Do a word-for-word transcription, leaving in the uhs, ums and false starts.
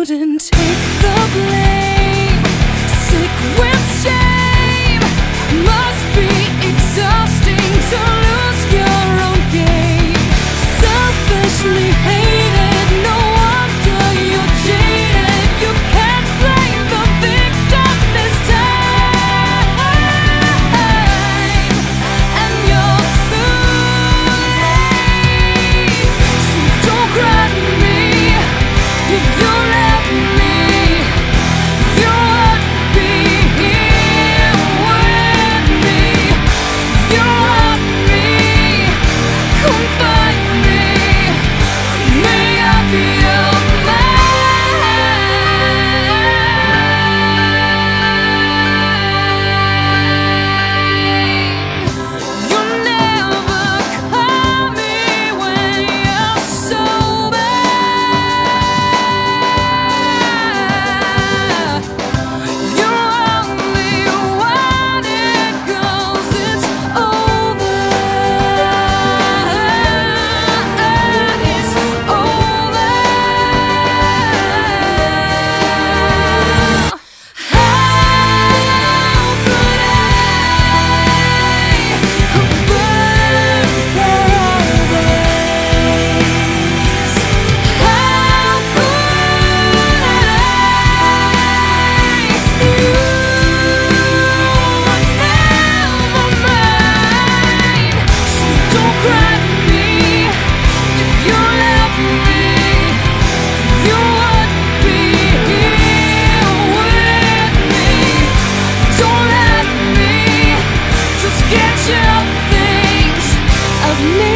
shouldn't take the blame. Sick with shame, must be exhausting to lose your own game. Selfishly hated, no wonder you're jaded. You can't blame the victim this time, and you're too late. So don't cry to me if you left me. You wouldn't be here with me. You want me, come find me. May I be your man. You'll never call me when you're sober. You only want it 'cause it's over. It's over. How could I burn paradise? How could I? You were never mine. So don't cry to me if you left me. You wouldn't be here with me. Don't let me just get your things of me.